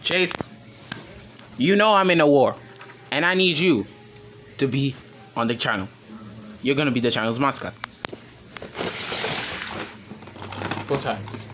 Chase, you know I'm in a war, and I need you to be on the channel. You're gonna be the channel's mascot. 4 times.